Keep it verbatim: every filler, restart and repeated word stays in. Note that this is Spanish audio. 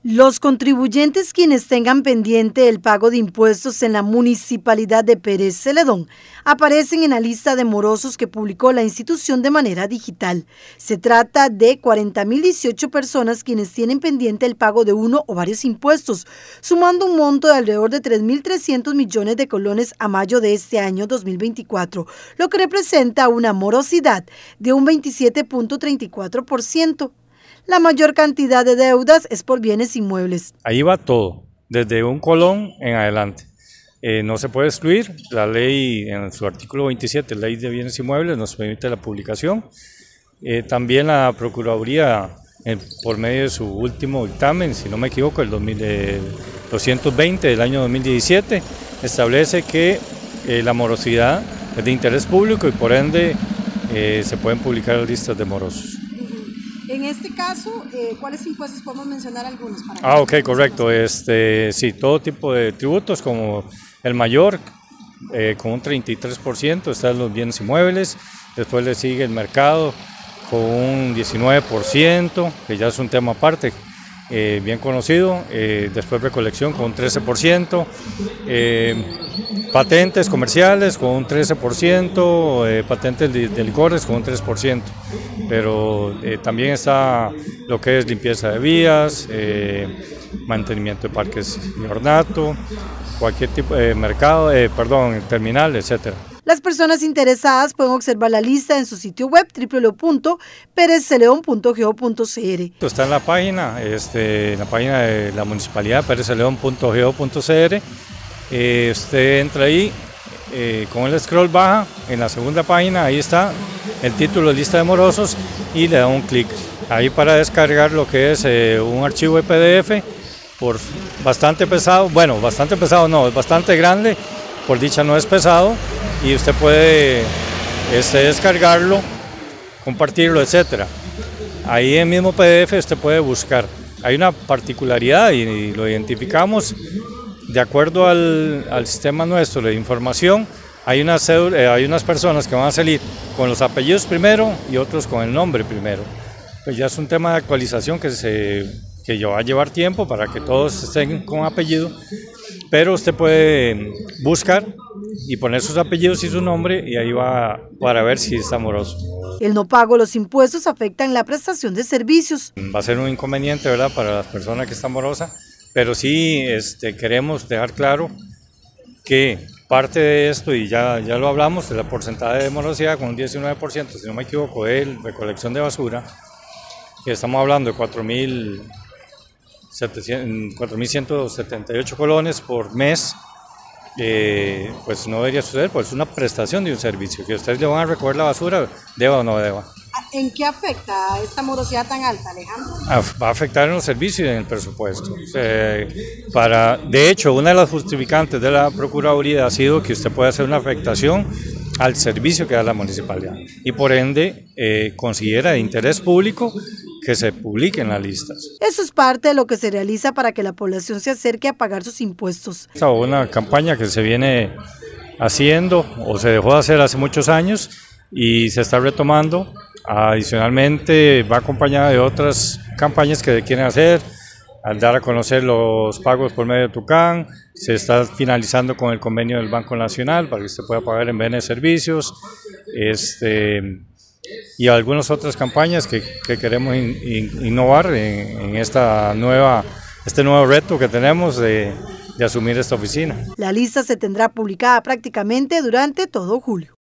Los contribuyentes quienes tengan pendiente el pago de impuestos en la municipalidad de Pérez Celedón aparecen en la lista de morosos que publicó la institución de manera digital. Se trata de cuarenta mil dieciocho personas quienes tienen pendiente el pago de uno o varios impuestos, sumando un monto de alrededor de tres mil trescientos millones de colones a mayo de este año dos mil veinticuatro, lo que representa una morosidad de un veintisiete punto treinta y cuatro por ciento. La mayor cantidad de deudas es por bienes inmuebles. Ahí va todo, desde un colón en adelante. Eh, no se puede excluir, la ley en su artículo veintisiete, ley de bienes inmuebles, nos permite la publicación. Eh, también la Procuraduría, eh, por medio de su último dictamen, si no me equivoco, el dos mil, eh, doscientos veinte del año dos mil diecisiete, establece que eh, la morosidad es de interés público y por ende eh, se pueden publicar las listas de morosos. En este caso, eh, ¿cuáles impuestos podemos mencionar algunos? Para ah, ok, correcto. Este, sí, todo tipo de tributos, como el mayor, eh, con un treinta y tres por ciento, están los bienes inmuebles, después le sigue el mercado con un diecinueve por ciento, que ya es un tema aparte, eh, bien conocido, eh, después recolección con un trece por ciento, eh, patentes comerciales con un trece por ciento, eh, patentes de, de licores con un tres por ciento, pero eh, también está lo que es limpieza de vías, eh, mantenimiento de parques y ornato, cualquier tipo de mercado, eh, perdón, terminal, etcétera. Las personas interesadas pueden observar la lista en su sitio web doble u doble u doble u punto pérez celedón punto go punto ce erre. Está en la página, este, en la página de la municipalidad, pérez celedón punto go punto ce erre. Eh, usted entra ahí, eh, con el scroll baja, en la segunda página, ahí está el título de lista de morosos y le da un clic. Ahí para descargar lo que es eh, un archivo de P D F, por bastante pesado, bueno, bastante pesado no, es bastante grande, por dicha no es pesado, y usted puede este, descargarlo, compartirlo, etcétera. Ahí en el mismo P D F usted puede buscar. Hay una particularidad y, y lo identificamos de acuerdo al, al sistema nuestro de información. Hay unas, eh, hay unas personas que van a salir con los apellidos primero y otros con el nombre primero. Pues ya es un tema de actualización que, se, que va a llevar tiempo para que todos estén con apellido, pero usted puede buscar y poner sus apellidos y su nombre y ahí va para ver si está moroso. El no pago de los impuestos afecta en la prestación de servicios. Va a ser un inconveniente, ¿verdad?, para las personas que están morosas, pero sí este, queremos dejar claro que parte de esto, y ya, ya lo hablamos, de la porcentaje de morosidad con un diecinueve por ciento, si no me equivoco, de recolección de basura, que estamos hablando de cuatro mil ciento setenta y ocho colones por mes, eh, pues no debería suceder, pues es una prestación de un servicio, que ustedes le van a recoger la basura, deba o no deba. ¿En qué afecta esta morosidad tan alta, Alejandro? Va a afectar en los servicios y en el presupuesto. Eh, para, de hecho, una de las justificantes de la Procuraduría ha sido que usted puede hacer una afectación al servicio que da la municipalidad y por ende eh, considera de interés público que se publiquen las listas. Eso es parte de lo que se realiza para que la población se acerque a pagar sus impuestos. Esta es una campaña que se viene haciendo o se dejó de hacer hace muchos años y se está retomando. Adicionalmente va acompañada de otras campañas que se quieren hacer, al dar a conocer los pagos por medio de Tucán. Se está finalizando con el convenio del Banco Nacional para que usted pueda pagar en bienes y servicios, este, y algunas otras campañas que, que queremos in, in, innovar en, en esta nueva, este nuevo reto que tenemos de, de asumir esta oficina. La lista se tendrá publicada prácticamente durante todo julio.